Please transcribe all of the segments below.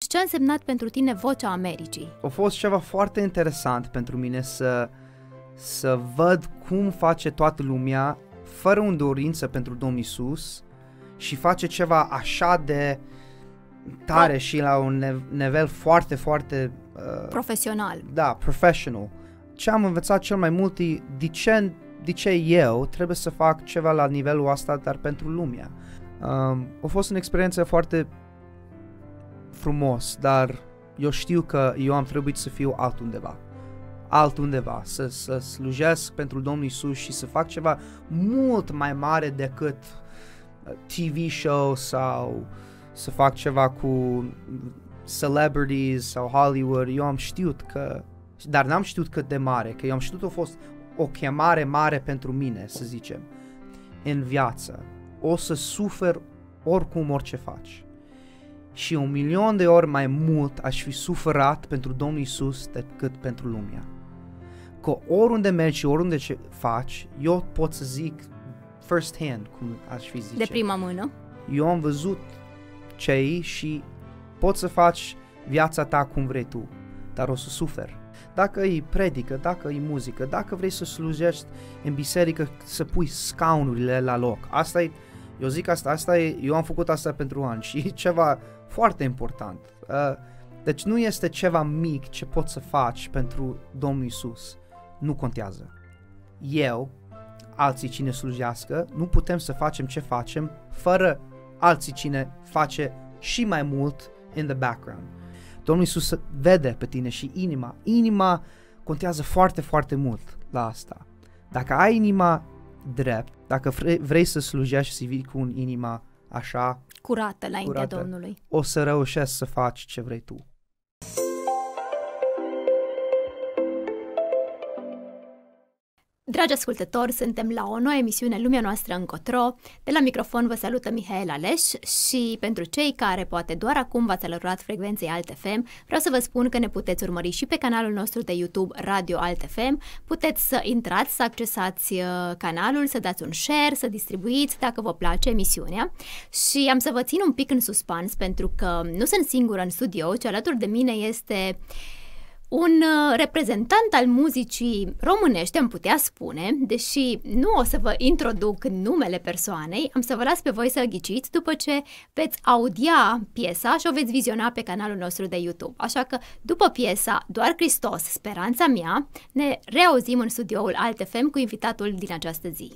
și ce a însemnat pentru tine Vocea Americii? A fost ceva foarte interesant pentru mine să văd cum face toată lumea fără o dorință pentru Domnul Iisus și face ceva așa de tare și la un nivel foarte, foarte profesional. Da, professional. Ce am învățat cel mai mult e de ce eu trebuie să fac ceva la nivelul ăsta, dar pentru lumea. A fost o experiență foarte frumos, dar eu știu că eu am trebuit să fiu altundeva, să slujesc pentru Domnul Iisus și să fac ceva mult mai mare decât TV show sau să fac ceva cu celebrities sau Hollywood. Eu am știut dar n-am știut cât de mare, că eu am știut că a fost o chemare mare pentru mine, să zicem, în viață. O să sufer oricum orice faci. Și 1.000.000 de ori mai mult aș fi suferat pentru Domnul Iisus decât pentru lumea. Că oriunde mergi și oriunde ce faci, eu pot să zic first hand, cum aș fi zice. De prima mână. Eu am văzut ce și poți să faci viața ta cum vrei tu, dar o să suferi. Dacă e predică, dacă e muzică, dacă vrei să slujești în biserică, să pui scaunurile la loc. Asta e, eu zic asta e, eu am făcut asta pentru ani și e ceva foarte important. Deci nu este ceva mic ce poți să faci pentru Domnul Iisus. Nu contează. Eu, alții cine slujească, nu putem să facem ce facem fără alții cine face și mai mult in the background. Domnul Iisus vede pe tine și inima contează foarte, foarte mult la asta. Dacă ai inima drept, dacă vrei să slujești și să vii cu inima așa curată înaintea Domnului, o să reușești să faci ce vrei tu. Dragi ascultători, suntem la o nouă emisiune Lumea Noastră Încotro. De la microfon vă salută Mihaela Aleș și pentru cei care poate doar acum v-ați alăturat frecvenței Alt FM, vreau să vă spun că ne puteți urmări și pe canalul nostru de YouTube Radio Alt FM. Puteți să intrați, să accesați canalul, să dați un share, să distribuiți dacă vă place emisiunea. Și am să vă țin un pic în suspans pentru că nu sunt singură în studio, ci alături de mine este un reprezentant al muzicii românești, am putea spune, deși nu o să vă introduc numele persoanei, am să vă las pe voi să ghiciți după ce veți audia piesa și o veți viziona pe canalul nostru de YouTube. Așa că, după piesa Doar Hristos, speranța mea, ne reauzim în studioul Alt FM cu invitatul din această zi.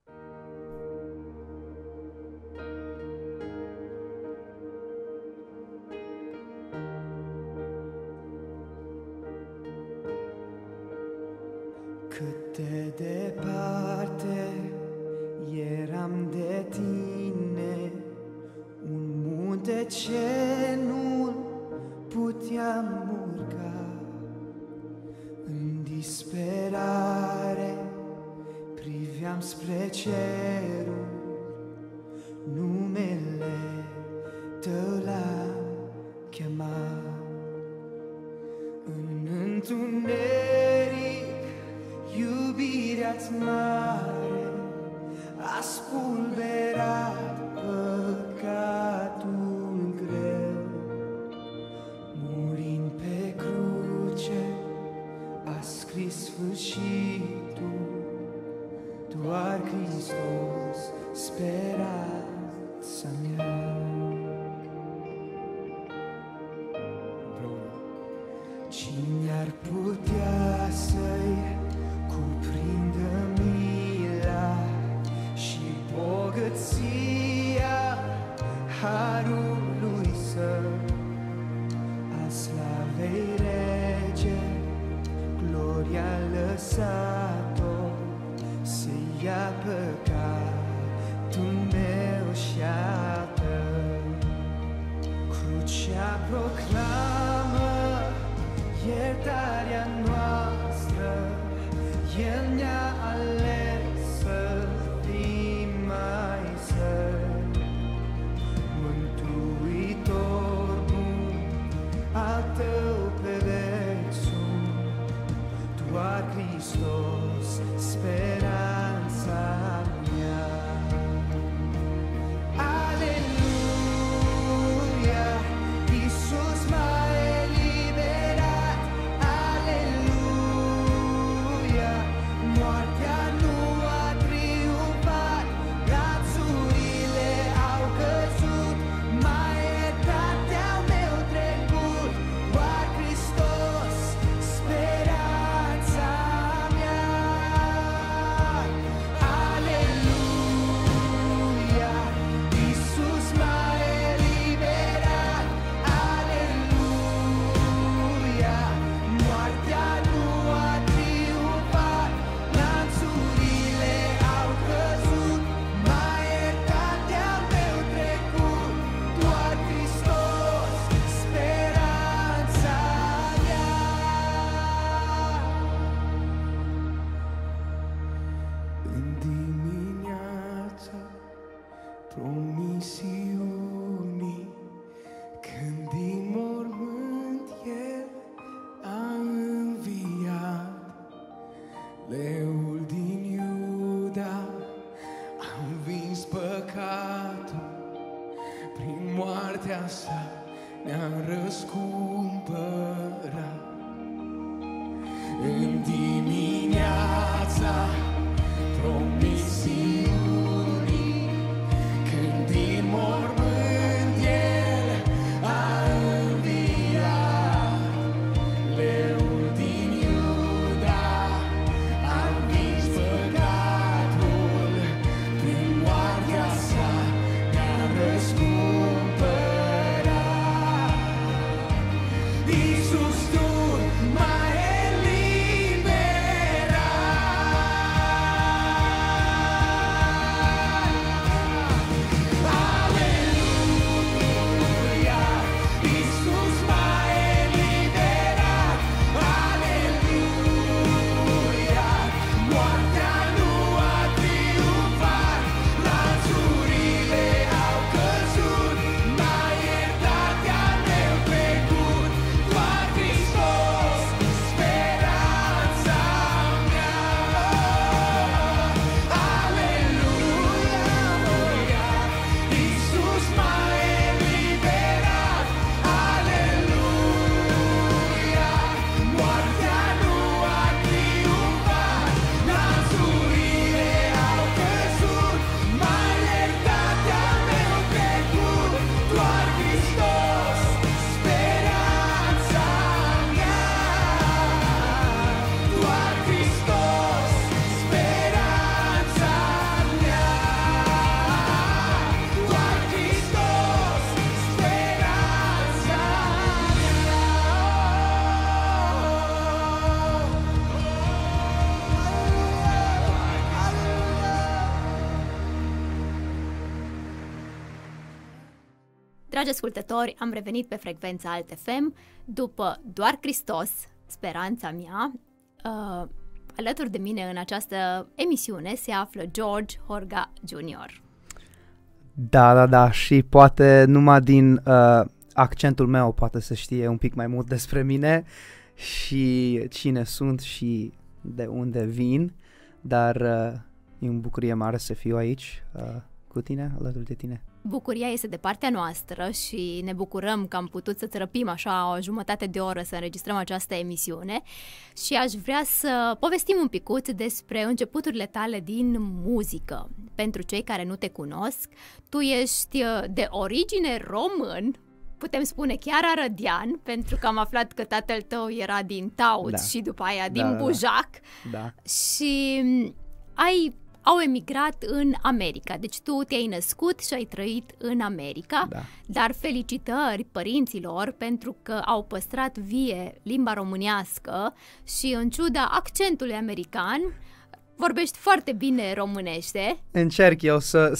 Cât de departe eram de tine, un munte ce nu puteam urca. În disperare priveam spre cerul, numele Tău l-am chemat. În întuneric iubirea-ți mare a spulberat păcatul greu. Murind pe cruce a scris sfârșitul, doar Hristos, speranța mea. Cine ar putea să-i cuprindă mila și bogăția harului Său, a slavei rege, gloria lăsat-o, să ia păcatul meu și al tău. Crucea proclamă iertarea noastră, El ne-a ales să fim mai săi. Mântuitor bun, al Tău pe veci sunt, doar Hristos, speranța mea. Aleluia, Iisus m-a moartea sa ne-a răscumpărat. În dimineața promisiunii, când din mormânt El a înviat, Leul din Iuda a învins păcatul, prin moartea sa ne-a răscumpărat. Iisus, Tu m-ai Dragi ascultători, am revenit pe frecvența Alt FM după Doar Hristos, speranța mea. Alături de mine în această emisiune se află George Horga Jr. Da, și poate numai din accentul meu poate să știe un pic mai mult despre mine și cine sunt și de unde vin, dar e o bucurie mare să fiu aici cu tine, alături de tine. Bucuria este de partea noastră și ne bucurăm că am putut să-ți răpim așa o jumătate de oră să înregistrăm această emisiune și aș vrea să povestim un picuț despre începuturile tale din muzică. Pentru cei care nu te cunosc, tu ești de origine român, putem spune chiar arădean, pentru că am aflat că tatăl tău era din Tauți și după aia din Bujac. Da. Și au emigrat în America. Deci tu te-ai născut și ai trăit în America, dar felicitări părinților pentru că au păstrat vie limba românească și în ciuda accentului american vorbești foarte bine românește. Încerc eu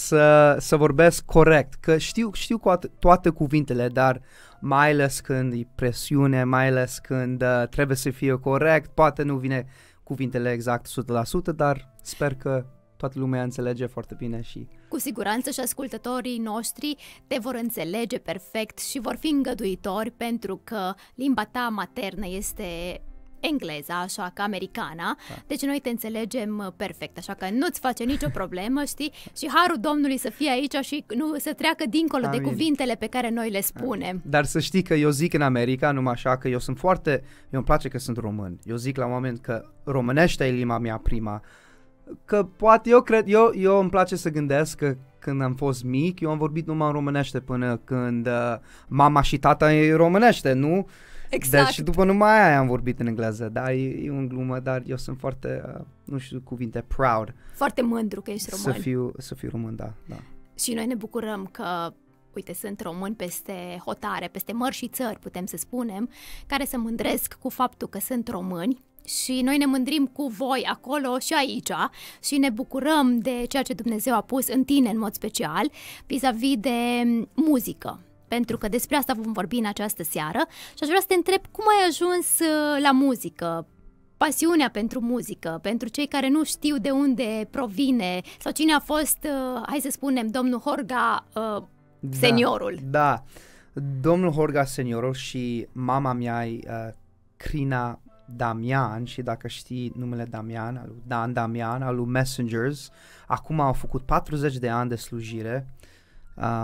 să vorbesc corect, că știu toate cuvintele, dar mai ales când e presiune, mai ales când trebuie să fie corect, poate nu vine cuvintele exact 100%, dar sper că toată lumea înțelege foarte bine și... Cu siguranță și ascultătorii noștri te vor înțelege perfect și vor fi îngăduitori pentru că limba ta maternă este engleza, așa că americana, deci noi te înțelegem perfect, așa că nu-ți face nicio problemă, știi? Și harul Domnului să fie aici și nu să treacă dincolo de cuvintele pe care noi le spunem. Dar să știi că eu zic în America, numai așa că eu îmi place că sunt român. Eu zic la un moment că românește e limba mea prima. Că poate eu îmi place să gândesc că când am fost mic, eu am vorbit numai în românește până când mama și tata e românește, nu? Exact. Deci după numai aia am vorbit în engleză, da, e un glumă, dar eu sunt foarte, nu știu cuvinte, proud. Foarte mândru că ești român. Să fiu român, da. Și noi ne bucurăm că, uite, sunt români peste hotare, peste mări și țări, putem să spunem, care se mândresc cu faptul că sunt români. Și noi ne mândrim cu voi acolo și aici și ne bucurăm de ceea ce Dumnezeu a pus în tine în mod special vis-a-vis de muzică, pentru că despre asta vom vorbi în această seară și aș vrea să te întreb cum ai ajuns la muzică, pasiunea pentru muzică, pentru cei care nu știu de unde provine sau cine a fost, hai să spunem, domnul Horga seniorul. Da, domnul Horga seniorul și mama mea e Crina Damian, și dacă știi numele Damian, al lui Dan Damian, al lui Messengers, acum au făcut 40 de ani de slujire.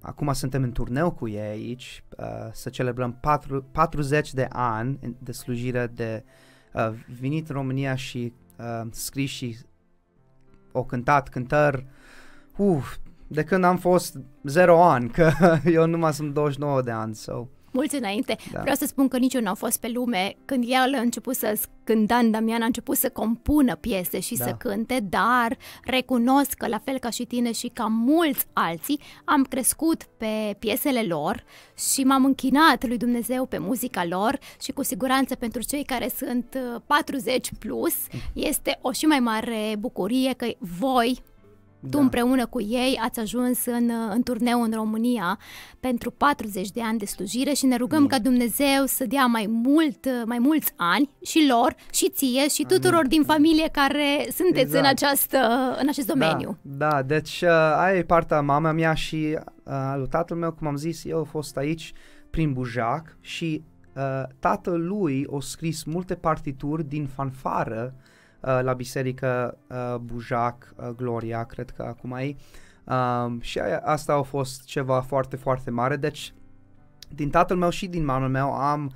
acum suntem în turneu cu ei aici, să celebrăm 40 de ani de slujire, de venit în România și scris și o cântat cântări de când am fost 0 ani, că eu numai sunt 29 de ani. So. Mulți înainte. Da. Vreau să spun că nici eu n-am fost pe lume când el a început când Dan Damian a început să compună piese și să cânte, dar recunosc că la fel ca și tine și ca mulți alții am crescut pe piesele lor și m-am închinat lui Dumnezeu pe muzica lor și cu siguranță pentru cei care sunt 40 plus este o și mai mare bucurie că voi tu împreună cu ei ați ajuns în turneu în România pentru 40 de ani de slujire și ne rugăm ca Dumnezeu să dea mai mulți ani și lor și ție și tuturor din familie care sunteți în acest domeniu. Da, deci aia e partea mama mea și lui tatăl meu, cum am zis, eu am fost aici prin Bujac și tatăl lui a scris multe partituri din fanfară la biserică Bujac, Gloria, cred că acum e. Și asta a fost ceva foarte, foarte mare. Deci, din tatăl meu și din mamul meu am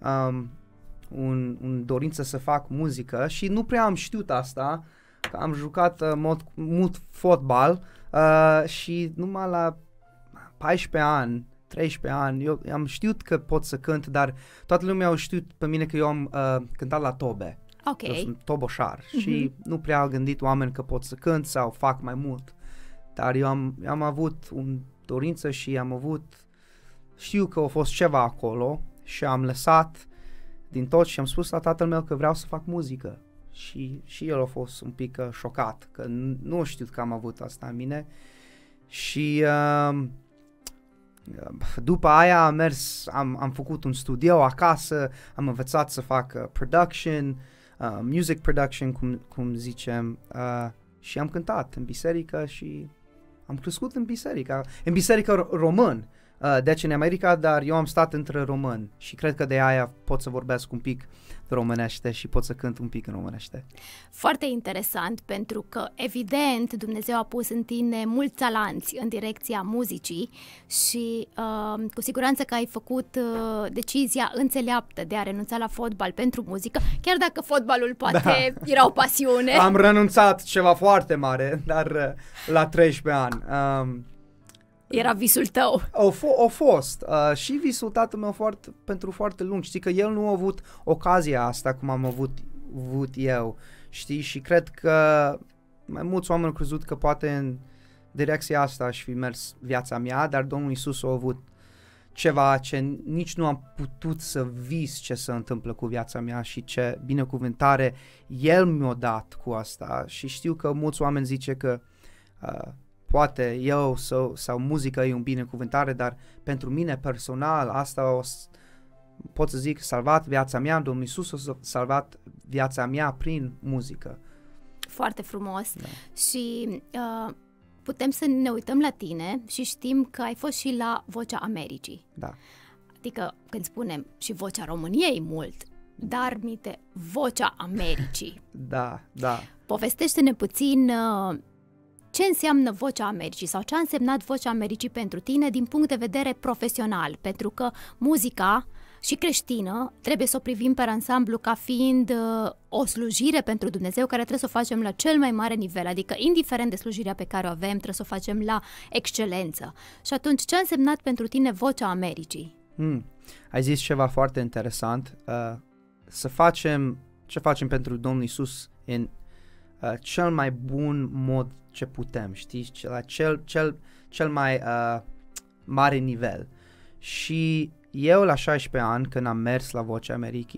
un dorință să fac muzică și nu prea am știut asta, că am jucat mult fotbal și numai la 14 ani, 13 ani, eu am știut că pot să cânt, dar toată lumea a știut pe mine că eu am cântat la tobe. Okay. Eu sunt toboșar și nu prea au gândit oameni că pot să cânt sau fac mai mult. Dar eu am avut o dorință și știu că a fost ceva acolo și am lăsat din tot și am spus la tatăl meu că vreau să fac muzică. Și el a fost un pic șocat, că nu știu că am avut asta în mine. Și după aia am făcut un studio acasă, am învățat să fac production, music production, cum zicem, și am cântat în biserică și am crescut în biserică român, deci în America, dar eu am stat între români și cred că de aia pot să vorbesc un pic românește și pot să cânt un pic în românește. Foarte interesant, pentru că evident Dumnezeu a pus în tine mulți talanți în direcția muzicii și cu siguranță că ai făcut decizia înțeleaptă de a renunța la fotbal pentru muzică, chiar dacă fotbalul poate era o pasiune. Am renunțat ceva foarte mare, dar la 13 ani. Era visul tău. A fost. Și visul tatăl meu pentru foarte lung. Știi că el nu a avut ocazia asta cum am avut eu. Știi? Și cred că mai mulți oameni au crezut că poate în direcția asta aș fi mers viața mea, dar Domnul Iisus a avut ceva ce nici nu am putut să vis ce se întâmplă cu viața mea și ce binecuvântare El mi-a dat cu asta. Și știu că mulți oameni zice că poate eu sau muzica e un binecuvântare, dar pentru mine personal asta pot să zic salvat viața mea, Domnul Iisus a salvat viața mea prin muzică. Foarte frumos. Da. Și putem să ne uităm la tine și știm că ai fost și la Vocea Americii. Da. Adică când spunem și Vocea României mult, dar Vocea Americii. Da. Povestește-ne puțin ce înseamnă Vocea Americii sau ce a însemnat Vocea Americii pentru tine din punct de vedere profesional, pentru că muzica și creștină trebuie să o privim pe ansamblu ca fiind o slujire pentru Dumnezeu care trebuie să o facem la cel mai mare nivel, adică indiferent de slujirea pe care o avem, trebuie să o facem la excelență. Și atunci, ce a însemnat pentru tine Vocea Americii? Ai zis ceva foarte interesant, ce facem pentru Domnul Iisus în cel mai bun mod ce putem, știi, la cel mai mare nivel. Și eu la 16 ani, când am mers la Vocea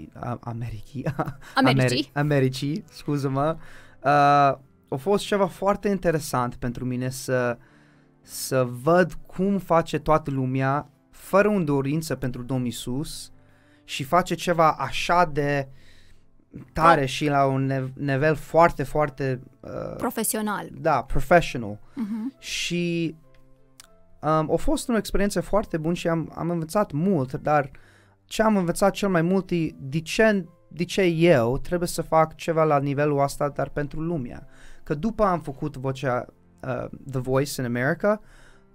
Americii, scuză-mă, a fost ceva foarte interesant pentru mine să văd cum face toată lumea fără o dorință pentru Domnul Iisus și face ceva așa de tare și la un nivel foarte, foarte profesional. Da, professional. Și a fost o experiență foarte bună și am învățat mult, dar ce am învățat cel mai mult e de ce eu trebuie să fac ceva la nivelul ăsta, dar pentru lumea. Că după am făcut Vocea The Voice in America,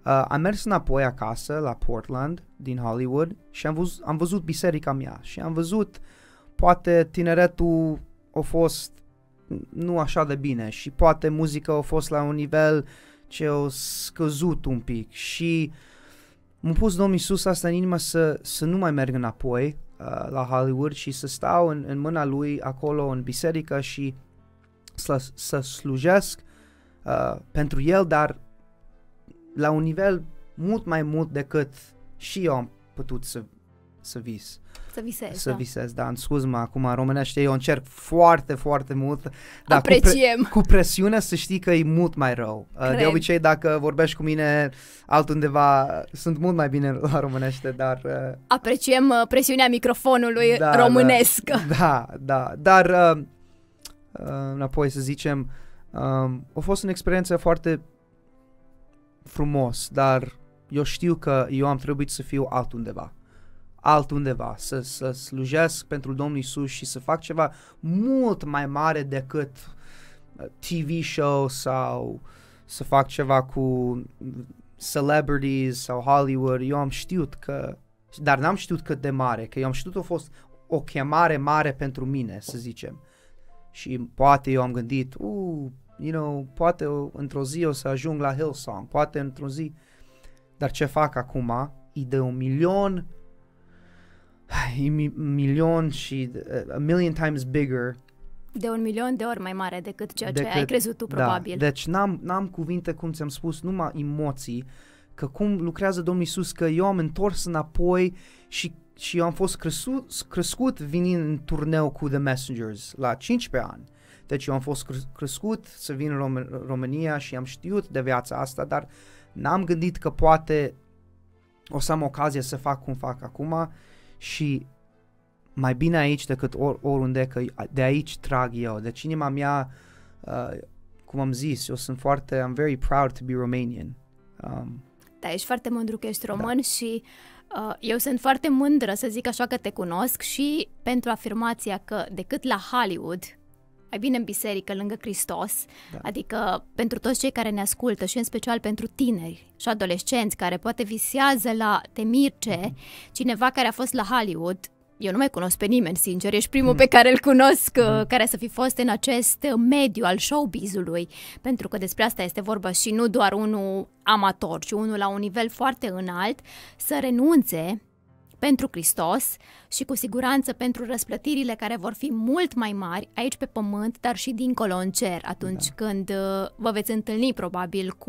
Am mers înapoi acasă la Portland din Hollywood și am văzut biserica mea și am văzut poate tineretul a fost nu așa de bine și poate muzica a fost la un nivel ce a scăzut un pic și m-a pus Domnul Iisus asta în inimă să nu mai merg înapoi la Hollywood și să stau în mâna Lui acolo în biserică și să slujesc pentru El, dar la un nivel mult mai mult decât și eu am putut să vis. Să visez, da, scuz-mă, acum în românește eu încerc foarte, foarte mult, dar apreciem. Cu presiune să știi că e mult mai rău. De obicei, dacă vorbești cu mine altundeva, sunt mult mai bine la românește, dar... Apreciem presiunea microfonului românesc. Da, dar înapoi să zicem, a fost o experiență foarte frumos, dar eu știu că eu am trebuit să fiu altundeva, să slujesc pentru Domnul Iisus și să fac ceva mult mai mare decât TV show sau să fac ceva cu celebrities sau Hollywood. Eu am știut că, dar n-am știut cât de mare, că eu am știut că a fost o chemare mare pentru mine, să zicem. Și poate eu am gândit, poate într-o zi o să ajung la Hillsong, poate într-o zi, dar ce fac acum e de 1.000.000 și a million times bigger. De 1.000.000 de ori mai mare decât ceea ce ai crezut tu, probabil. Deci n-am cuvinte, cum ți-am spus, numai emoții, că cum lucrează Domnul Iisus, că eu am întors înapoi și eu am fost crescut venind în turneu cu The Messengers la 15 ani. Deci eu am fost crescut să vin în România și am știut de viața asta, dar n-am gândit că poate o să am ocazia să fac cum fac acum și mai bine aici decât oriunde, că de aici trag eu. Deci inima mea, cum am zis, I'm very proud to be Romanian. Da, ești foarte mândru că ești român și eu sunt foarte mândră să zic așa că te cunosc și pentru afirmația că decât la Hollywood, ai bine în biserică lângă Hristos, adică pentru toți cei care ne ascultă și în special pentru tineri și adolescenți care poate visează la Temirce, cineva care a fost la Hollywood. Eu nu mai cunosc pe nimeni, sincer, ești primul pe care îl cunosc care să fi fost în acest mediu al showbiz-ului, pentru că despre asta este vorba și nu doar unul amator, ci unul la un nivel foarte înalt, să renunțe pentru Hristos și cu siguranță pentru răsplătirile care vor fi mult mai mari aici pe pământ, dar și dincolo în cer, atunci când vă veți întâlni probabil cu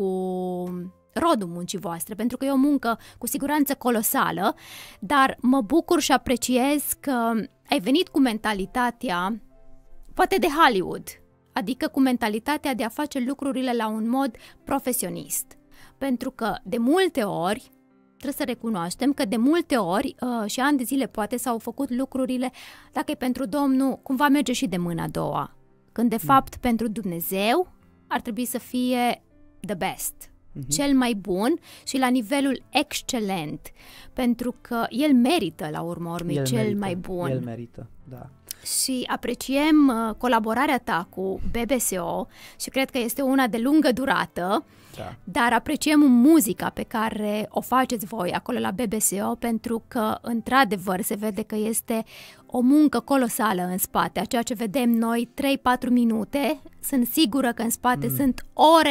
rodul muncii voastre, pentru că e o muncă cu siguranță colosală, dar mă bucur și apreciez că ai venit cu mentalitatea poate de Hollywood, adică cu mentalitatea de a face lucrurile la un mod profesionist, pentru că de multe ori trebuie să recunoaștem că de multe ori și ani de zile poate s-au făcut lucrurile, dacă e pentru Domnul, cumva merge și de mâna a doua, când de fapt pentru Dumnezeu ar trebui să fie the best, cel mai bun și la nivelul excelent, pentru că El merită la urma urmei cel mai bun. El merită, da. Și apreciem colaborarea ta cu BBSO și cred că este una de lungă durată, dar apreciem muzica pe care o faceți voi acolo la BBSO, pentru că într-adevăr se vede că este o muncă colosală în spate. A ceea ce vedem noi 3-4 minute, sunt sigură că în spate sunt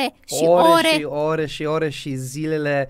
ore și zilele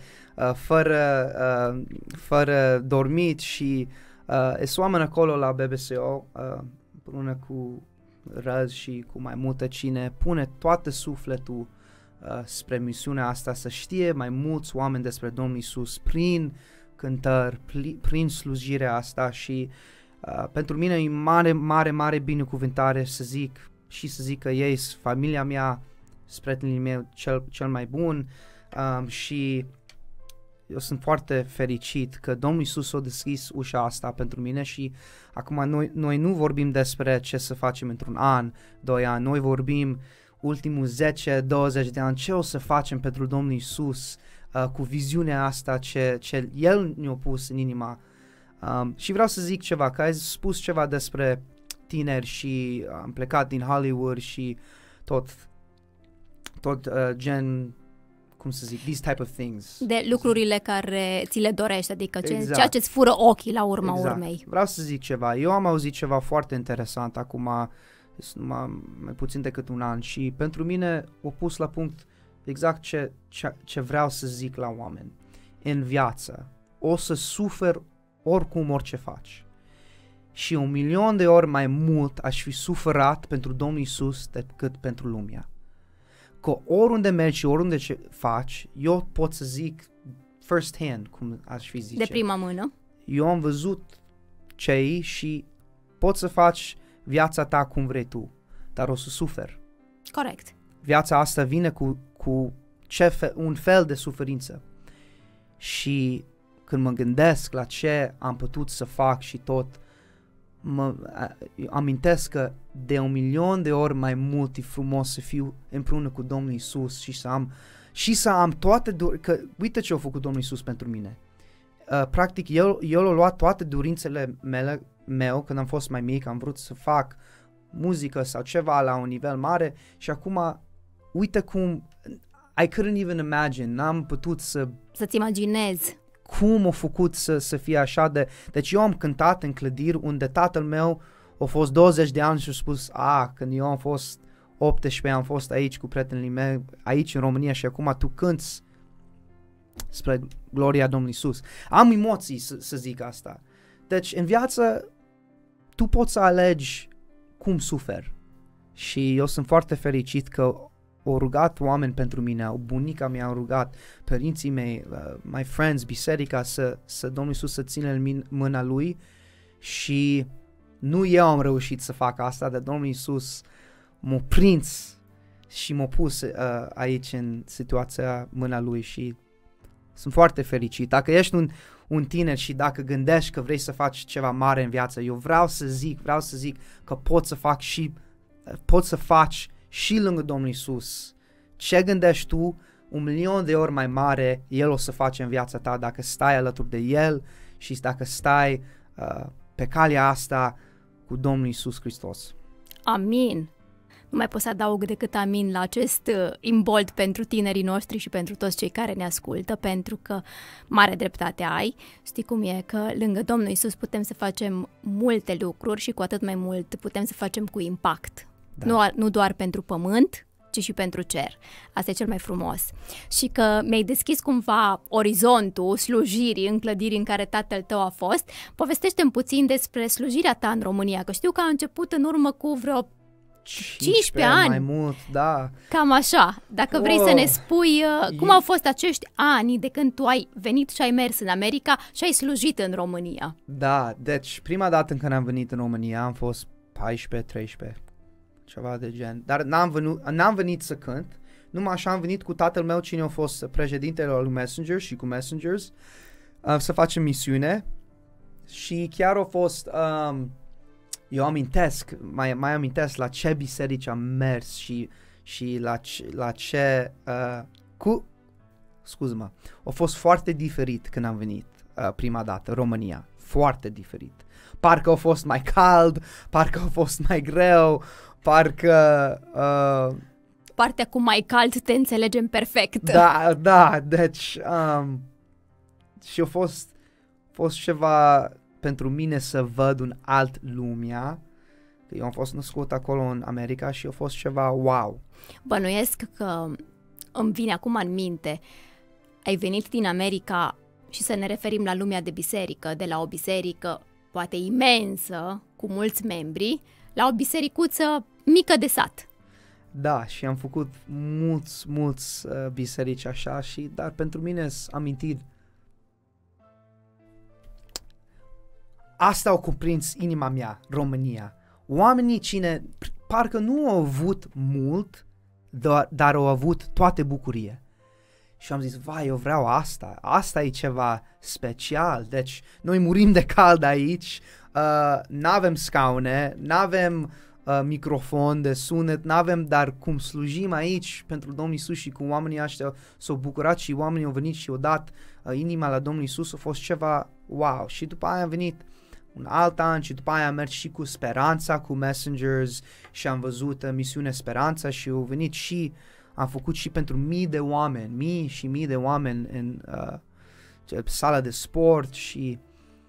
fără dormit și sunt oameni acolo la BBSO împreună cu Răz și cu mai multă cine pune toată sufletul spre misiunea asta, să știe mai mulți oameni despre Domnul Iisus prin cântări, prin slujirea asta și pentru mine e mare binecuvântare să zic că ei sunt familia mea, prietenii mei cel mai bun și eu sunt foarte fericit că Domnul Iisus a deschis ușa asta pentru mine și acum noi nu vorbim despre ce să facem într-un an, 2 ani, noi vorbim ultimul 10-20 de ani, ce o să facem pentru Domnul Iisus cu viziunea asta ce El ne-a pus în inima. Și vreau să zic ceva, că ai spus ceva despre tineri și am plecat din Hollywood și tot gen, cum să zic, these type of things. De lucrurile care ți le dorești, adică Exact. ceea ce îți fură ochii la urma Exact. urmei. Vreau să zic ceva. Eu am auzit ceva foarte interesant acum mai puțin decât un an și pentru mine a pus la punct exact ce vreau să zic la oameni. În viață o să suferi oricum orice faci. Și 1.000.000 de ori mai mult aș fi suferat pentru Domnul Iisus decât pentru lumea. Că oriunde mergi și oriunde ce faci, eu pot să zic first hand, cum aș fi zice. De prima mână. Eu am văzut cei și poți să faci viața ta cum vrei tu, dar o să suferi. Corect. Viața asta vine cu un fel de suferință. Și când mă gândesc la ce am putut să fac și tot, mă amintesc că de 1.000.000 de ori mai mult e frumos să fiu împreună cu Domnul Iisus și să am toate că uite ce a făcut Domnul Iisus pentru mine. Practic, el a luat toate dorințele mele când am fost mai mic, am vrut să fac muzică sau ceva la un nivel mare și acum uite cum I couldn't even imagine, n-am putut să-ți imaginezi cum a făcut să fie așa de... Deci eu am cântat în clădiri unde tatăl meu a fost 20 de ani și a spus când eu am fost 18, am fost aici cu prietenii mei, aici în România și acum tu cânti spre gloria Domnului Iisus. Am emoții să zic asta. Deci în viață tu poți să alegi cum suferi și eu sunt foarte fericit că au rugat oameni pentru mine, bunica mea a rugat, părinții mei, my friends, biserica, să Domnul Iisus să țină în mâna Lui și nu eu am reușit să fac asta, dar Domnul Iisus m-a prins și m-a pus aici în situația mâna Lui și sunt foarte fericit. Dacă ești un tiner și dacă gândești că vrei să faci ceva mare în viață, eu vreau să zic că poți să faci și lângă Domnul Iisus ce gândești tu 1.000.000 de ori mai mare El o să face în viața ta dacă stai alături de El și dacă stai pe calea asta cu Domnul Iisus Hristos. Amin. Nu mai pot să adaug decât amin la acest imbold pentru tinerii noștri și pentru toți cei care ne ascultă, pentru că mare dreptate ai. Știi cum e, că lângă Domnul Iisus putem să facem multe lucruri și cu atât mai mult putem să facem cu impact. Da. Nu doar pentru pământ, ci și pentru cer. Asta e cel mai frumos. Și că mi-ai deschis cumva orizontul slujirii în clădiri în care tatăl tău a fost. Povestește-mi puțin despre slujirea ta în România, că știu că a început în urmă cu vreo 15 ani. Mai mult, da. Cam așa. Dacă vrei să ne spui cum au fost acești ani de când tu ai venit și ai mers în America și ai slujit în România. Da, deci prima dată când am venit în România am fost 14-13, ceva de gen. Dar n-am venit să cânt, numai așa am venit cu tatăl meu, cine a fost președintele lui Messenger și cu Messengers, să facem misiune și chiar a fost... eu amintesc, mai amintesc la ce biserici am mers și la ce... Scuză-mă, a fost foarte diferit când am venit prima dată, România, foarte diferit. Parcă a fost mai cald, parcă a fost mai greu, parcă... Partea cu mai cald te înțelegem perfect. Da, deci... și a fost ceva... pentru mine să văd un alt lumea, că eu am fost născut acolo în America și a fost ceva wow. Bănuiesc că îmi vine acum în minte, ai venit din America și să ne referim la lumea de biserică, de la o biserică poate imensă, cu mulți membri, la o bisericuță mică de sat. Da, și am făcut mulți biserici așa, dar pentru mine sunt amintiri. Asta au cuprins inima mea, România. Oamenii cine parcă nu au avut mult, dar au avut toate bucurie. Și am zis, vai, eu vreau asta. Asta e ceva special. Deci, noi murim de cald aici, n-avem scaune, n-avem microfon de sunet, n-avem, dar cum slujim aici pentru Domnul Iisus și cum oamenii ăștia s-au bucurat și oamenii au venit și au dat inima la Domnul Iisus, a fost ceva wow. Și după aia am venit un alt an și după aia am mers și cu Speranța, cu Messengers și am văzut misiunea Speranța și au venit și am făcut și pentru mii de oameni, mii și mii de oameni în sala de sport și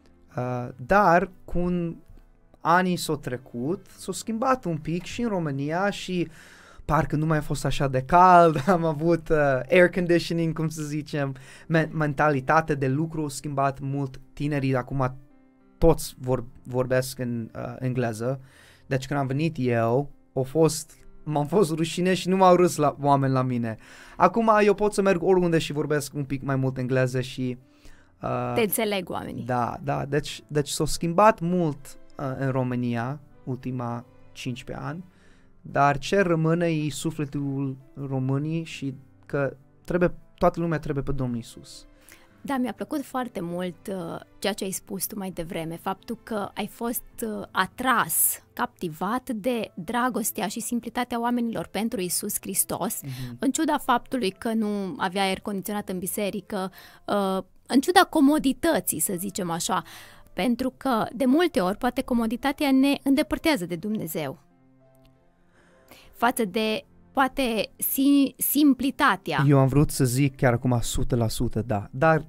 dar cum anii s-au trecut, s-au schimbat un pic și în România și parcă nu mai a fost așa de cald, am avut air conditioning, cum să zicem, mentalitatea de lucru a schimbat mult, tinerii acum toți vorbesc în engleză, deci când am venit eu, m-am fost rușine și nu m-au râs oameni la mine. Acum eu pot să merg oriunde și vorbesc un pic mai mult engleză și... te înțeleg oamenii. Da, deci s-a schimbat mult în România, ultima 15 ani, dar ce rămâne e sufletul românii și că toată lumea trebuie pe Domnul Iisus. Da, mi-a plăcut foarte mult ceea ce ai spus tu mai devreme, faptul că ai fost atras, captivat de dragostea și simplitatea oamenilor pentru Iisus Hristos, în ciuda faptului că nu avea aer condiționat în biserică, în ciuda comodității, să zicem așa, pentru că de multe ori poate comoditatea ne îndepărtează de Dumnezeu. Față de poate simplitatea. Eu am vrut să zic chiar acum 100%, da, dar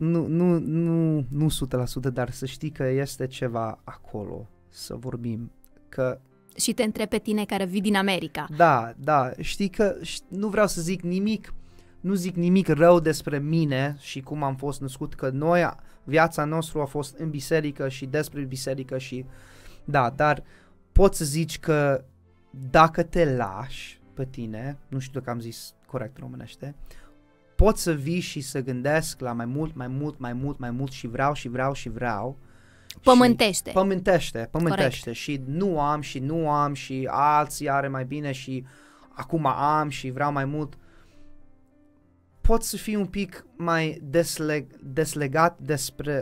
nu 100%, dar să știi că este ceva acolo, să vorbim, că... Și te întreb pe tine care vii din America. Da, știi că nu vreau să zic nimic, nu zic nimic rău despre mine și cum am fost născut, că noi, viața noastră a fost în biserică și despre biserică și... Da, dar pot să zici că dacă te lași pe tine, nu știu dacă am zis corect în românește, pot să vii și să gândesc la mai mult și vreau. Pământește. Pământește și nu am și alții are mai bine și acum am și vreau mai mult. Pot să fii un pic mai deslegat despre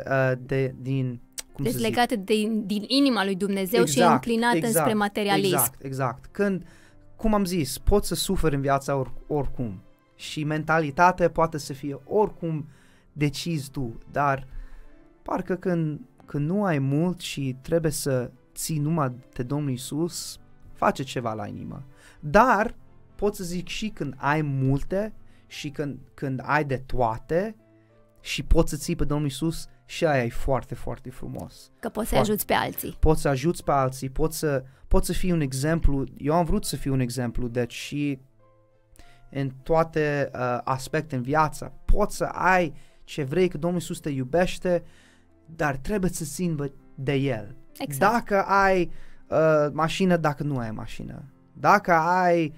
deslegat din inima lui Dumnezeu și înclinat înspre materialism. Exact. Când, cum am zis, poți să suferi în viața oricum și mentalitatea poate să fie oricum decizi tu, dar parcă când nu ai mult și trebuie să ții numai de Domnul Iisus, face ceva la inimă. Dar pot să zic și când ai multe și când ai de toate și poți să ții pe Domnul Iisus, și aia e foarte, foarte frumos. Că poți să ajuți pe alții. Poți să ajuți pe alții, poți să fii un exemplu. Eu am vrut să fiu un exemplu, deci și în toate aspecte în viață. Poți să ai ce vrei, că Domnul Iisus te iubește, dar trebuie să țin de El. Exact. Dacă ai mașină, dacă nu ai mașină. Dacă ai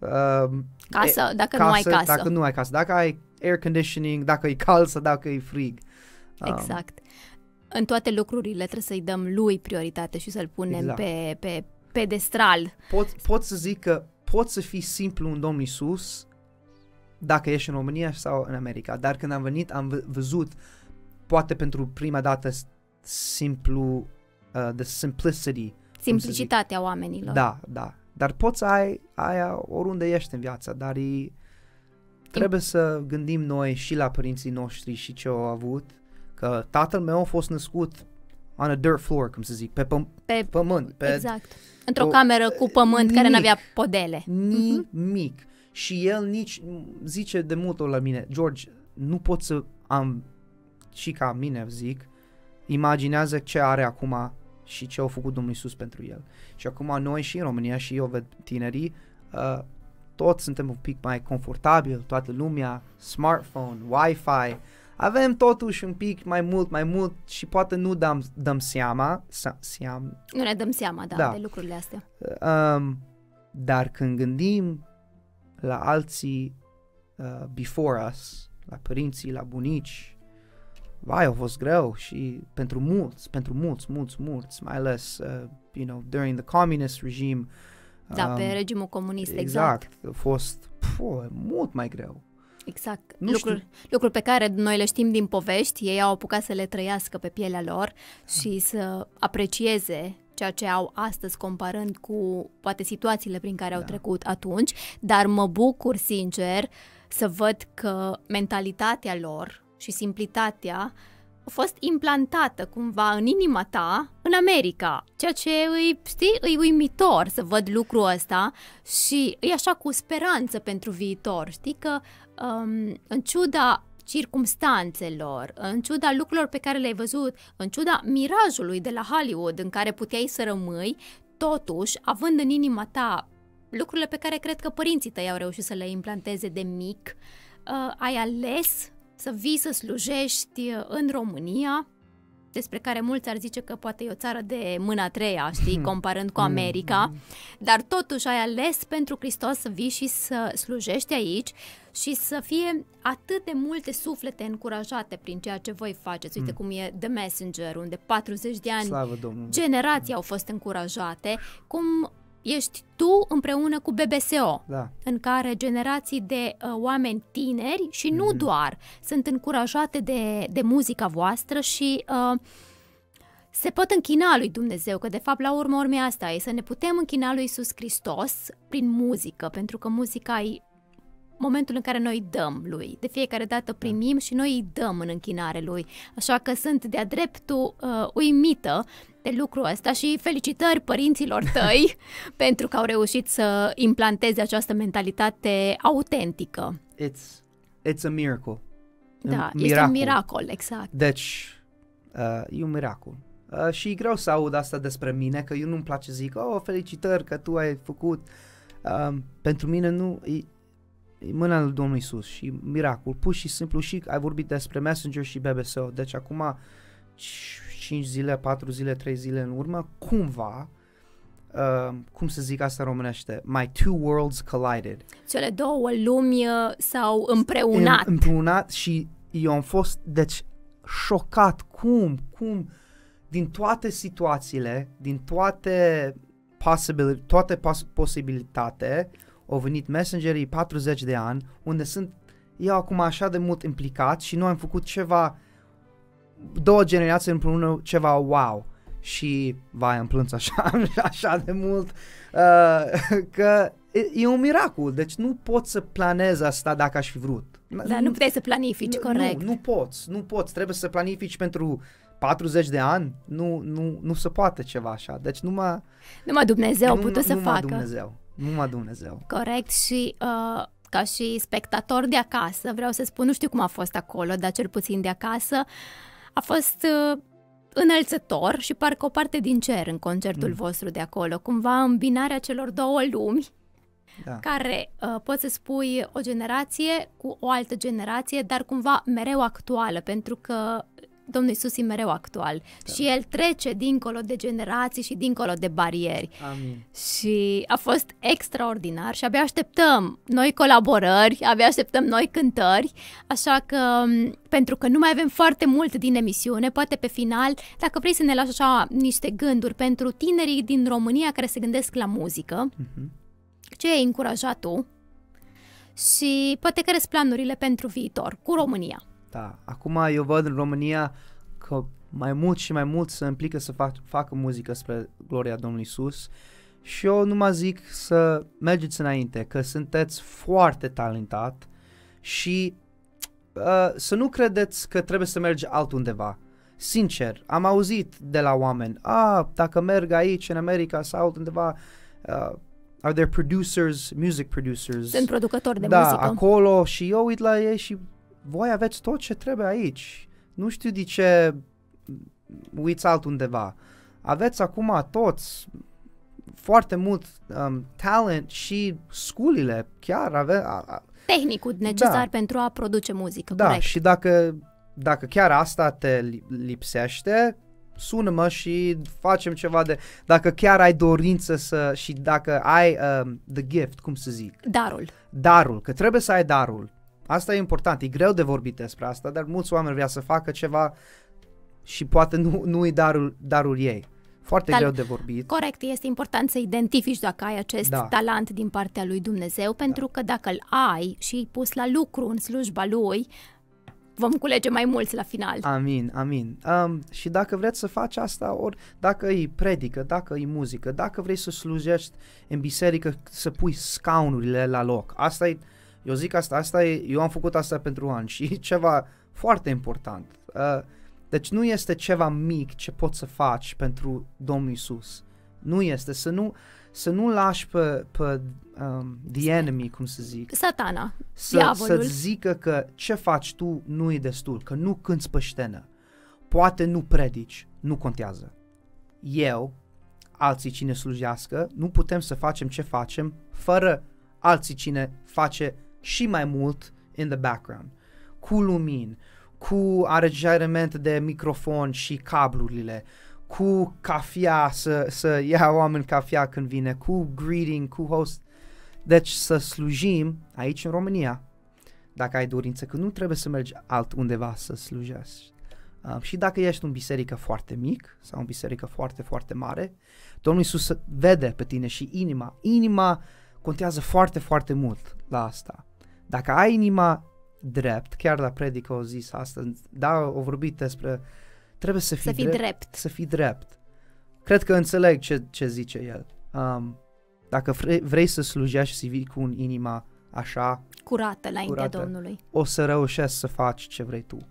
casă, dacă nu ai casă. Dacă nu ai casă. Dacă ai air conditioning, dacă e cald sau dacă e frig. Exact. În toate lucrurile trebuie să-i dăm lui prioritate și să-l punem pe pedestral. Pot să zic că poți să fii simplu în Domnul Iisus dacă ești în România sau în America, dar când am venit am văzut poate pentru prima dată simplu, the simplicity. Simplicitatea oamenilor. Da. Dar poți să ai aia oriunde ești în viața, dar trebuie să gândim noi și la părinții noștri și ce au avut, că tatăl meu a fost născut on a dirt floor, cum să zic, pe pământ. Exact. Într-o cameră cu pământ care n-avea podele. Nimic. Și el nici zice de multe ori la mine, George, nu pot să am, și ca mine zic, imaginează ce are acum și ce au făcut Domnul Iisus pentru el. Și acum noi și în România și eu văd tinerii, toți suntem un pic mai confortabili, toată lumea, smartphone, Wi-Fi, avem totuși un pic mai mult și poate nu dăm seama. Nu ne dăm seama, de lucrurile astea. Dar când gândim la alții before us, la părinții, la bunici, a fost greu și pentru mulți, mai ales, during the communist regime. Pe regimul comunist, exact. A fost mult mai greu. Exact. Lucruri pe care noi le știm din povești, ei au apucat să le trăiască pe pielea lor și să aprecieze ceea ce au astăzi comparând cu poate situațiile prin care au trecut atunci, dar mă bucur sincer să văd că mentalitatea lor și simplitatea a fost implantată cumva în inima ta, în America, ceea ce e uimitor să văd lucrul ăsta și e așa cu speranță pentru viitor, știi că în ciuda circumstanțelor, în ciuda lucrurilor pe care le-ai văzut, în ciuda mirajului de la Hollywood în care puteai să rămâi, totuși, având în inima ta lucrurile pe care cred că părinții tăi au reușit să le implanteze de mic, ai ales să vii să slujești în România, despre care mulți ar zice că poate e o țară de mâna a treia, știi, comparând cu America, dar totuși ai ales pentru Hristos să vii și să slujești aici și să fie atât de multe suflete încurajate prin ceea ce voi faceți. Uite cum e The Messenger, unde 40 de ani Slavă Domnului. generații au fost încurajate, cum ești tu împreună cu BBSO, Da. în care generații de oameni tineri și nu doar sunt încurajate de muzica voastră și se pot închina lui Dumnezeu, că de fapt la urmă urmei asta e, să ne putem închina lui Iisus Hristos prin muzică, pentru că muzica e momentul în care noi dăm lui. De fiecare dată primim și noi îi dăm în închinare lui. Așa că sunt de-a dreptul uimită de lucrul ăsta și felicitări părinților tăi pentru că au reușit să implanteze această mentalitate autentică. It's a miracle. Da, este un miracol, exact. Deci, e un miracol. Și e greu să aud asta despre mine, că eu nu-mi place să zic, felicitări că tu ai făcut. Pentru mine nu, e mâna lui Domnul Iisus și miracol. Pur și simplu și ai vorbit despre Messenger și BBSO. Deci acum 5 zile, 4 zile, 3 zile în urmă, cumva, cum să zic asta în românește, my two worlds collided. Cele două lumi s-au împreunat. Împreunat și eu am fost, deci, șocat cum din toate situațiile, din toate posibilitate, au venit Messengerii 40 de ani, unde sunt eu acum așa de mult implicat și noi am făcut ceva, 2 generații împreună, ceva wow. Și am plâns așa de mult, că e un miracol, deci nu poți să planezi asta dacă aș fi vrut. Dar nu puteai să planifici, corect. Nu poți, trebuie să planifici pentru 40 de ani, nu se poate ceva așa, deci numai Dumnezeu a putut să facă. Numai Dumnezeu. Corect și ca și spectator de acasă, vreau să spun, nu știu cum a fost acolo, dar cel puțin de acasă, a fost înălțător și parcă o parte din cer în concertul vostru de acolo, cumva îmbinarea celor două lumi, care poți să spui o generație cu o altă generație, dar cumva mereu actuală, pentru că Domnul Iisus e mereu actual și El trece dincolo de generații și dincolo de barieri. Amin. Și a fost extraordinar și abia așteptăm noi colaborări, abia așteptăm noi cântări, așa că pentru că nu mai avem foarte mult din emisiune, poate pe final, dacă vrei să ne lași așa niște gânduri pentru tinerii din România care se gândesc la muzică, ce ai încurajat tu și poate care sunt planurile pentru viitor cu România. Da, acum eu văd în România că mai mult și mai mult se implică să facă muzică spre gloria Domnului Iisus și eu numai zic să mergeți înainte, că sunteți foarte talentat și să nu credeți că trebuie să mergi altundeva. Sincer, am auzit de la oameni, dacă merg aici în America sau altundeva, are there producers, music producers? Sunt producători de muzică. Da, acolo și eu uit la ei și voi aveți tot ce trebuie aici. Nu știu de ce uiți altundeva. Aveți acum toți foarte mult talent și școlile chiar tehnicul necesar pentru a produce muzică. Da, corect. Și dacă chiar asta te lipsește, sună-mă și facem ceva dacă chiar ai dorință și dacă ai the gift, cum să zic? Darul, că trebuie să ai darul. Asta e important, e greu de vorbit despre asta, dar mulți oameni vrea să facă ceva și poate nu-i darul ei. Foarte greu de vorbit. Corect, este important să identifici dacă ai acest talent din partea lui Dumnezeu, pentru că dacă îl ai și îi pus la lucru în slujba lui, vom culege mai mulți la final. Amin. Și dacă vreți să faci asta, ori dacă e predică, dacă e muzică, dacă vrei să slujești în biserică, să pui scaunurile la loc. Asta e, eu am făcut asta pentru ani și e ceva foarte important. Deci nu este ceva mic ce poți să faci pentru Domnul Iisus. Nu este. Să nu lași pe the enemy, cum să zic, Satana, diavolul. să zică că ce faci tu nu e destul, că nu cânți pe scenă. Poate nu predici, nu contează. Eu, alții cine slujească, nu putem să facem ce facem fără alții cine face și mai mult in the background. Cu lumini, cu aranjament de microfon și cablurile, cu cafea, să ia oameni cafea când vine, cu greeting, cu host. Deci să slujim aici în România, dacă ai dorință, că nu trebuie să mergi altundeva să slujești. Și dacă ești în biserică foarte mic sau în biserică foarte, foarte mare, Domnul Iisus vede pe tine și inima contează foarte, foarte mult la asta. Dacă ai inima drept, chiar la predică au zis asta, da, au vorbit despre trebuie să fii drept. Să fii drept. Cred că înțeleg ce zice el. Dacă vrei să slujești și să vii cu inima așa curată înaintea Domnului, o să reușești să faci ce vrei tu.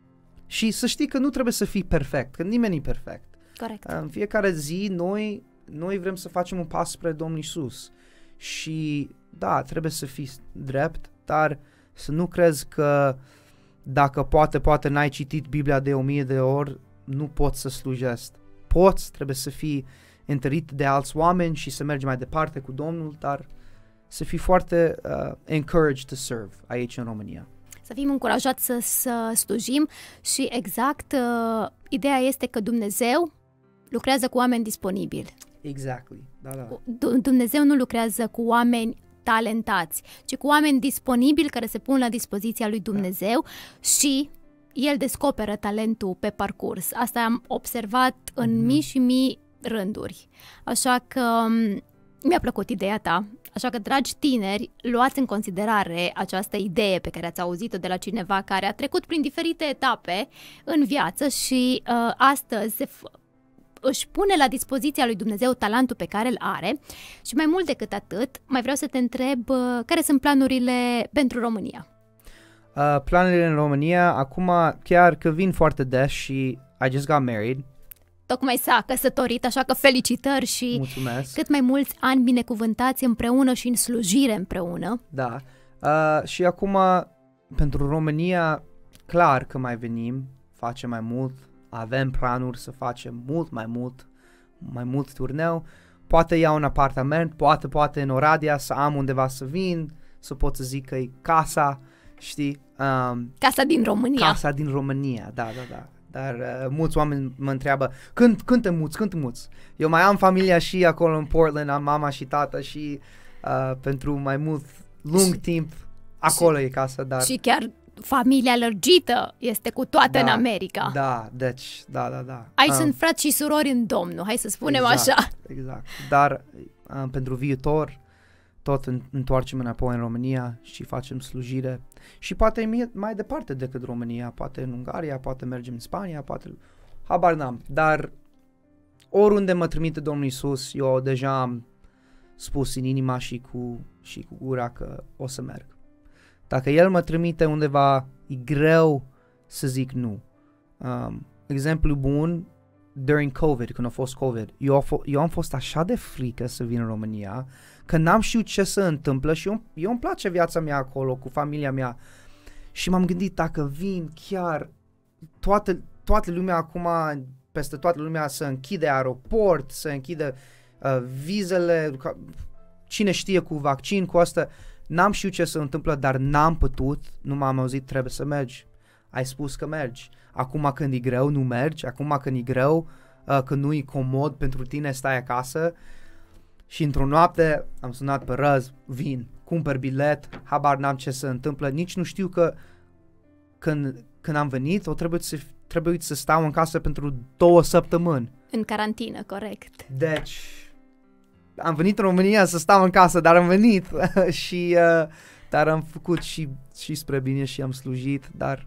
Și să știi că nu trebuie să fii perfect, că nimeni e perfect. Corect. În fiecare zi noi vrem să facem un pas spre Domnul Iisus. Și da, trebuie să fii drept, dar să nu crezi că dacă poate n-ai citit Biblia de 1000 de ori, nu poți să slujești. Poți, trebuie să fii întărit de alți oameni și să mergi mai departe cu Domnul, dar să fii foarte encouraged to serve aici în România. Să fim încurajați să slujim și exact ideea este că Dumnezeu lucrează cu oameni disponibili. Exactly. Da. Dumnezeu nu lucrează cu oameni talentați, ci cu oameni disponibili care se pun la dispoziția lui Dumnezeu și El descoperă talentul pe parcurs. Asta am observat în mii și mii rânduri. Așa că mi-a plăcut ideea ta. Așa că, dragi tineri, luați în considerare această idee pe care ați auzit-o de la cineva care a trecut prin diferite etape în viață și astăzi își pune la dispoziția lui Dumnezeu talentul pe care îl are. Și mai mult decât atât, mai vreau să te întreb care sunt planurile pentru România? Planurile în România, acum chiar că vin foarte des și I just got married. Tocmai s-a căsătorit, așa că felicitări și mulțumesc. Cât mai mulți ani binecuvântați împreună și în slujire împreună. Da. Și acum, pentru România, clar că mai venim, facem mai mult, avem planuri să facem mai mult turneu. Poate iau un apartament, poate în Oradea să am undeva să vin, să pot să zic că e casa, știi? Casa din România. Casa din România, da. Dar mulți oameni mă întreabă, când te muți? Eu mai am familia și acolo în Portland, am mama și tata și pentru mai mult lung timp acolo e casa, dar... Și chiar familia lărgită este cu toată în America. Da, deci, da. Sunt frați și surori în Domnul, hai să spunem așa. Exact, dar pentru viitor tot întoarcem înapoi în România și facem slujire și poate mai departe decât România, poate în Ungaria, poate mergem în Spania, poate... Habar n-am, dar oriunde mă trimite Domnul Iisus, eu deja am spus în inima și cu gura că o să merg. Dacă El mă trimite undeva, e greu să zic nu. Exemplu bun, during COVID, când a fost COVID, eu am fost așa de frică să vin în România, că n-am știut ce se întâmplă și eu îmi place viața mea acolo, cu familia mea. Și m-am gândit, dacă vin chiar, toată lumea acum, peste toată lumea să închide aeroport, să închide vizele, cine știe cu vaccin, cu asta, n-am știut ce se întâmplă, dar n-am putut, nu m-am auzit, trebuie să mergi. Ai spus că mergi. Acum când e greu, nu mergi. Acum când e greu, când nu e comod pentru tine, stai acasă. Și într-o noapte am sunat pe Răz, vin, cumpăr bilet, habar n-am ce se întâmplă, nici nu știu că când am venit, trebuie să stau în casă pentru 2 săptămâni. În carantină, corect. Deci, am venit în România să stau în casă, dar am venit și dar am făcut și spre bine și am slujit, dar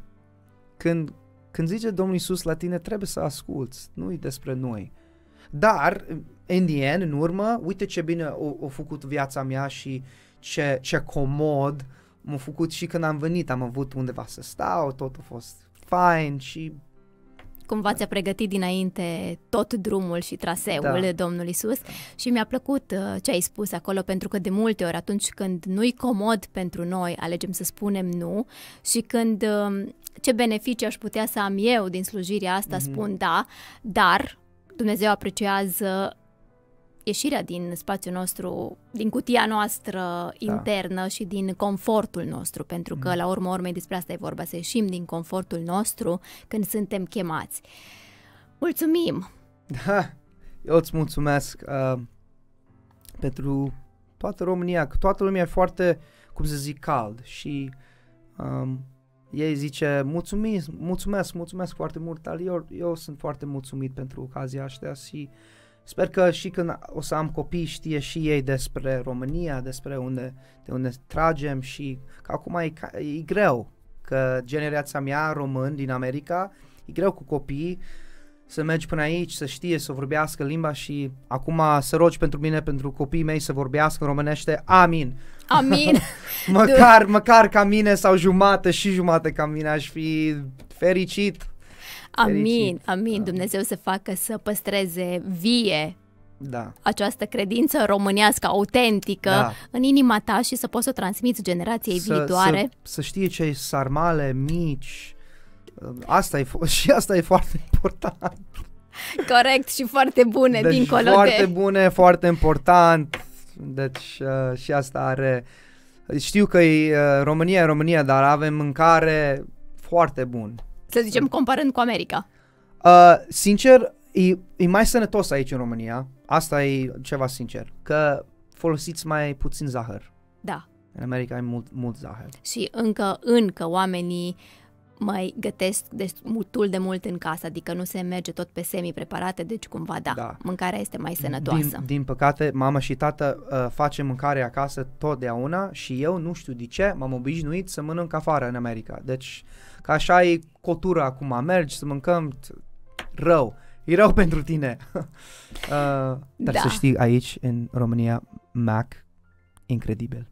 când zice Domnul Iisus la tine, trebuie să asculți, nu e despre noi. Dar, în urmă, uite ce bine a făcut viața mea și ce comod m-a făcut și când am venit, am avut undeva să stau, tot a fost fine și cumva ți-a pregătit dinainte tot drumul și traseul Domnul Iisus și mi-a plăcut ce ai spus acolo, pentru că de multe ori atunci când nu-i comod pentru noi, alegem să spunem nu și când ce beneficii aș putea să am eu din slujirea asta, spun da, dar Dumnezeu apreciază ieșirea din spațiul nostru, din cutia noastră internă și din confortul nostru, pentru că la urma urmei despre asta e vorba, să ieșim din confortul nostru când suntem chemați. Mulțumim! Da, eu îți mulțumesc pentru toată România, că toată lumea e foarte, cum să zic, cald și ei zice mulțumesc foarte mult, dar eu sunt foarte mulțumit pentru ocazia asta și sper că și când o să am copii știe și ei despre România, despre de unde tragem și că acum e greu, că generația mea român din America, e greu cu copii să mergi până aici, să știe, să vorbească limba și acum să rogi pentru mine, pentru copiii mei să vorbească în românește. Amin! Amin! măcar ca mine sau jumate ca mine, aș fi fericit. Amin, amin. Dumnezeu să facă să păstreze vie această credință românească, autentică în inima ta și să poți să o transmiți generației viitoare. Să știe ce e sarmale mici. Asta e foarte important. Corect, și foarte bune, deci dincolo foarte bune, foarte important. Deci și asta are... Știu că România e România, dar avem mâncare foarte bun. Să zicem, comparând cu America. Sincer, e mai sănătos aici în România. Asta e ceva sincer. Că folosiți mai puțin zahăr. Da. În America e mult zahăr. Și încă oamenii mai gătesc destul de mult în casă, adică nu se merge tot pe semi-preparate, deci cumva mâncarea este mai sănătoasă. Din păcate, mama și tată face mâncare acasă totdeauna și eu nu știu de ce m-am obișnuit să mănânc afară în America. Deci, ca așa e cultura acum, mergi să mâncăm rău. E rău pentru tine. Dar să știi, aici, în România, Mac, incredibil.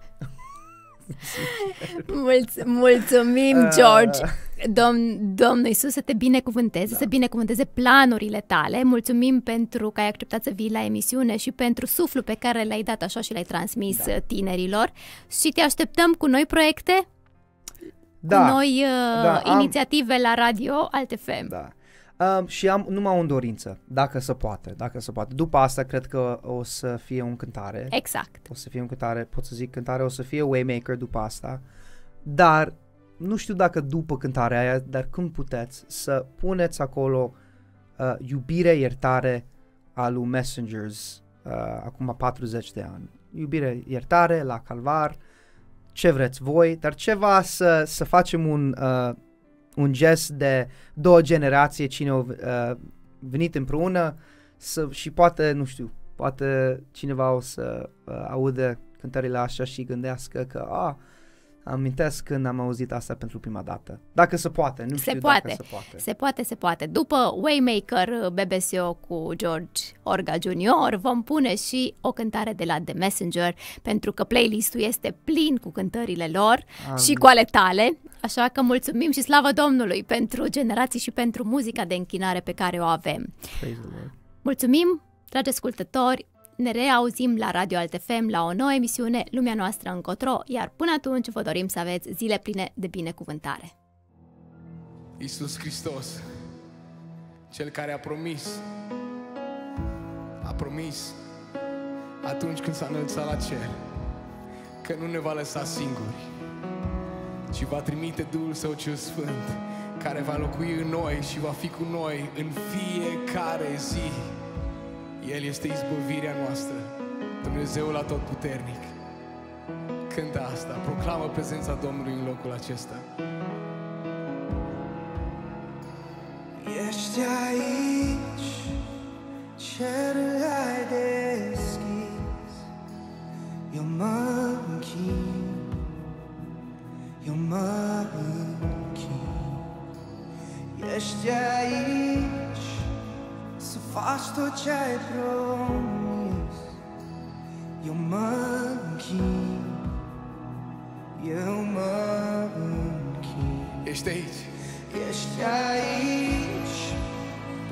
Mulțumim, George. Domnul Iisus să te binecuvânteze, să binecuvânteze planurile tale. Mulțumim pentru că ai acceptat să vii la emisiune și pentru suflul pe care l-ai dat așa și l-ai transmis tinerilor. Și te așteptăm cu noi proiecte, cu noi inițiative la radio Alt FM. Și am numai o dorință, dacă se poate. După asta cred că o să fie un cântare. Exact. O să fie un cântare, pot să zic cântare, o să fie Waymaker după asta. Dar nu știu dacă după cântarea aia, dar când puteți să puneți acolo iubire, iertare a lui Messengers acum 40 de ani. Iubire, iertare la Calvar, ce vreți voi, dar ceva să facem un gest de două generații, cine au venit împreună și poate, nu știu, poate cineva o să audă cântările așa și gândească că amintesc când am auzit asta pentru prima dată. Dacă se poate, nu știu dacă se poate. Se poate. După Waymaker BBSO cu George Orga Jr. vom pune și o cântare de la The Messenger, pentru că playlistul este plin cu cântările lor și cu ale tale. Așa că mulțumim și slavă Domnului pentru generații și pentru muzica de închinare pe care o avem. Mulțumim, dragi ascultători, ne reauzim la Radio Alt FM la o nouă emisiune, Lumea Noastră Încotro, iar până atunci vă dorim să aveți zile pline de binecuvântare. Iisus Hristos, Cel care a promis atunci când s-a înălțat la cer că nu ne va lăsa singuri, ci va trimite Duhul Său cel Sfânt, care va locui în noi și va fi cu noi în fiecare zi. El este izbăvirea noastră, Dumnezeul Atotputernic. Cântă asta, proclamă prezența Domnului în locul acesta. Ești aici, cerul ai deschis, eu mă închin, Ești aici să faci tot ce ai promis, eu mă închin. Ești aici. Ești aici,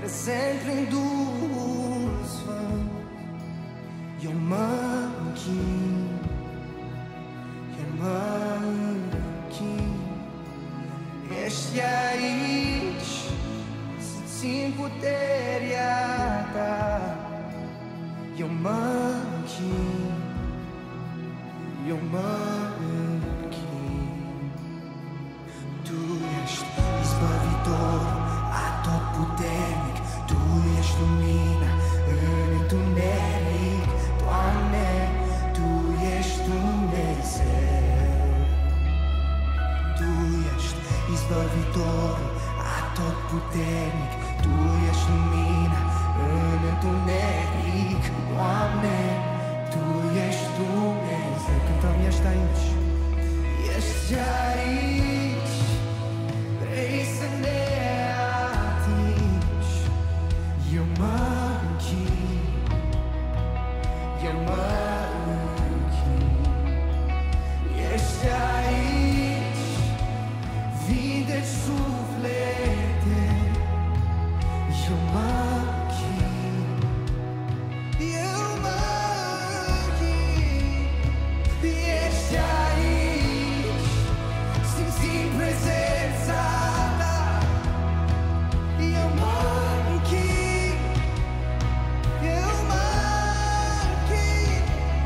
prezent prin Duhul Sfânt. Eu mă închin, eu mă închin. Ești aici să țin puterea ta. Eu mă închin, eu mă închin. Tu ești izbăvitor, atotputernic. Tu ești lumina în întuneric. Doamne, Tu ești Dumnezeu. Tu ești izbăvitor, atotputernic. Tu ești lumina în întuneric. Doamne, Tu ești Dumnezeu. Cântăm, ești aici, ești aici. Vrei să ne atingi. Eu mă închin, eu mă închin. Ești aici, vindeci suflete. Eu mă închin, eu mă închin. Ești aici, simțind prezența ta. Eu mă închin, eu mă închin.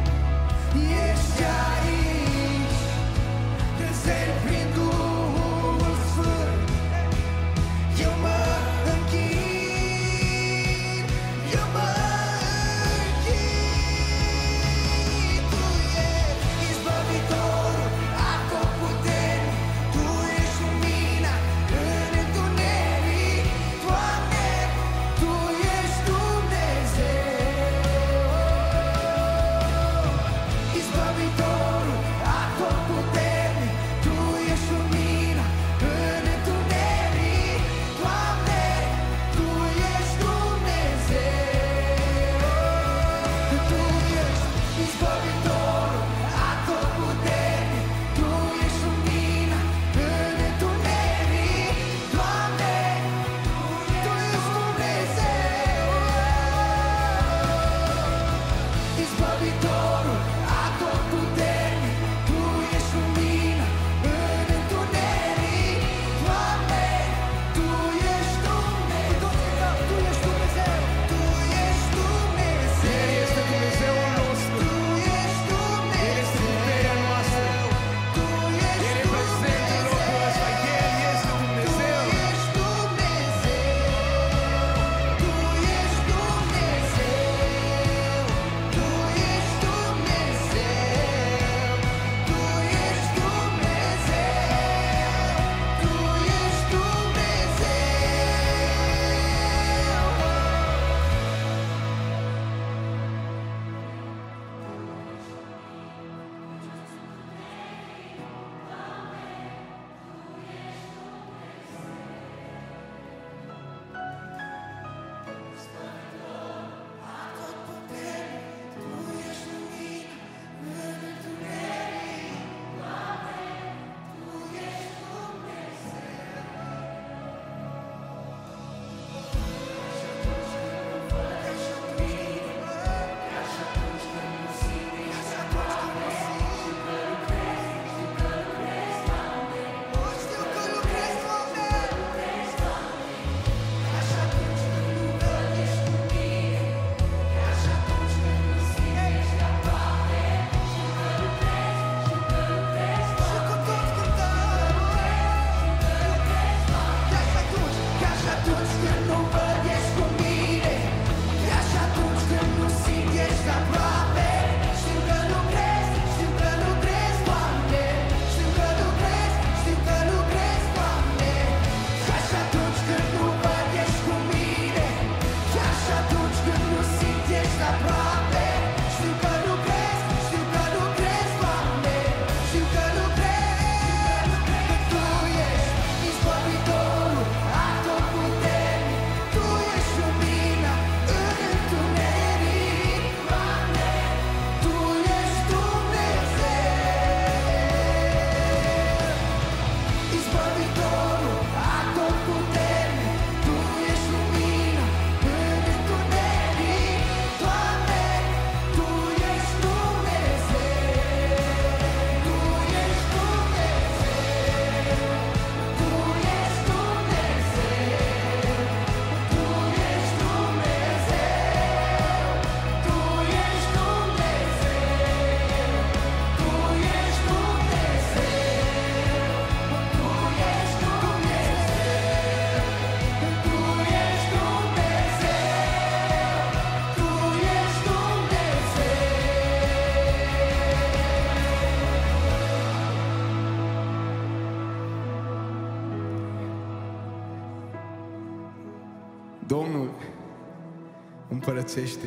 Domnul împărățește.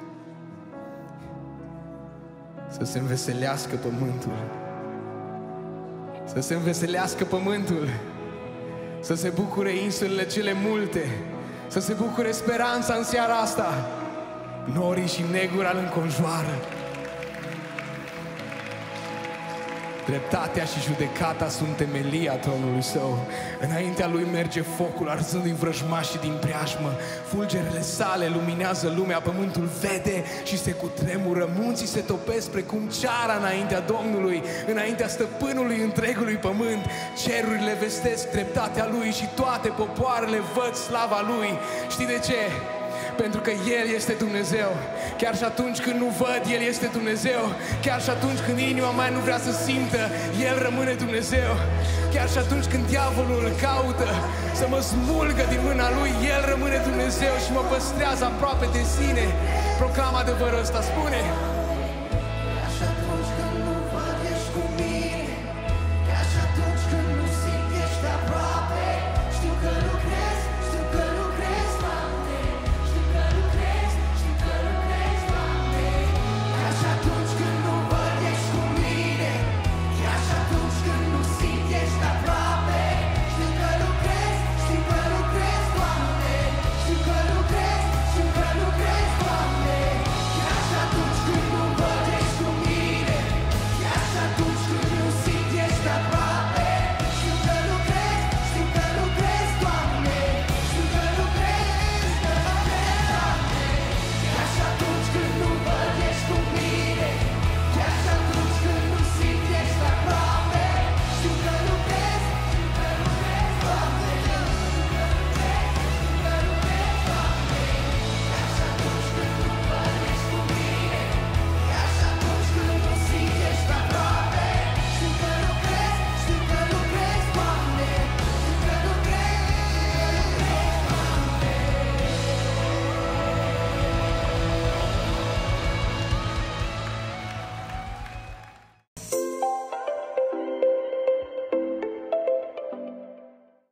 Să se înveselească pământul. Să se înveselească pământul. Să se bucure insulele cele multe. Să se bucure speranța în seara asta. Norii și negura îl înconjoară. Dreptatea și judecata sunt temelia tronului său. Înaintea lui merge focul, arzându-i vrăjmașii din preajmă. Fulgerele sale luminează lumea, pământul vede și se cutremură. Munții se topesc precum ceara înaintea Domnului, înaintea stăpânului întregului pământ. Cerurile vestesc dreptatea lui și toate popoarele văd slava lui. Știi de ce? Pentru că El este Dumnezeu. Chiar și atunci când nu văd, El este Dumnezeu. Chiar și atunci când inima mea nu vrea să simtă, El rămâne Dumnezeu. Chiar și atunci când diavolul îl caută să mă smulgă din mâna Lui, El rămâne Dumnezeu și mă păstrează aproape de sine. Proclamă adevărul ăsta, spune: